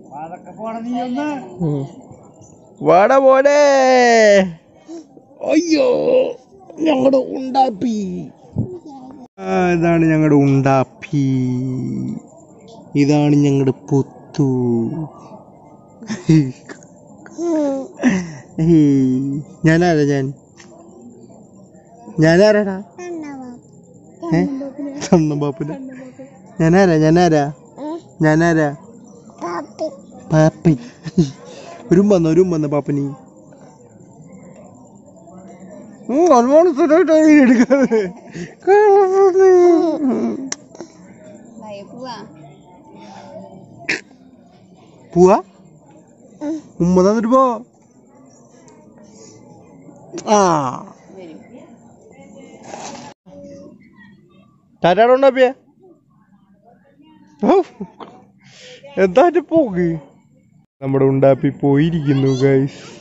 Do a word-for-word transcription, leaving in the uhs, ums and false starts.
വാട പോടേ. അയ്യോ ഞങ്ങളുടെ ഉണ്ടാപ്പി. ഇതാണ് ഞങ്ങളുടെ ഉണ്ടാപ്പി. ഇതാണ് ഞങ്ങളുടെ പൊത്തു. ഞാനാരാ ഞാൻ ഞാനാരാടാ? ഏ തണ്ണമ്പാപ്പിന് ഞാനാരാ ഞാനാരാ ഞാനാരാ? പാപ്പി. ഒരു വന്ന ഒരു വന്ന പാപ്പനി എടുക്കാതെ പോവാ. ഉമ്മ തന്നിട്ട് പോ. ആ ടാറ്റാടുണ്ടാപ്പിയ എന്താ പോക്ക്. നമ്മുടെ ഉണ്ടാപ്പി പോയിരിക്കുന്നു ഗൈസ്.